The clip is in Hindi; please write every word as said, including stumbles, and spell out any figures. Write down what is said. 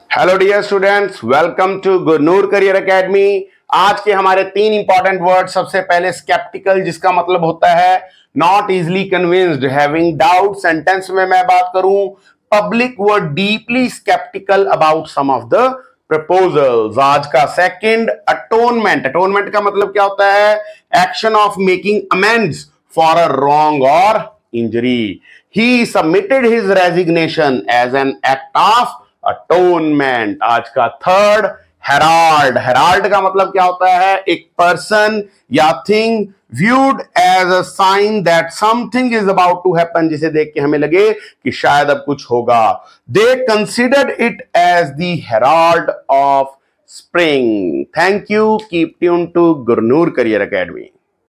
Hello dear students, welcome to Gurnoor career academy. आज के हमारे तीन इंपॉर्टेंट वर्ड, सबसे पहले स्केप्टिकल, जिसका मतलब होता है not easily convinced, having doubt. Sentence में मैं बात करूं, public were deeply sceptical about some of the proposals. आज का सेकंड, अटोनमेंट। अटोनमेंट का मतलब क्या होता है? Action of making amends for a wrong और injury. He submitted his resignation as an act of atonement. आज का थर्ड, हेराल्ड। हेराल्ड का मतलब क्या होता है? एक पर्सन या thing viewed as a sign that something is about to happen, जिसे देख के हमें लगे कि शायद अब कुछ होगा। They considered it as the herald of spring. Thank you. Keep tune to Gurnoor career academy.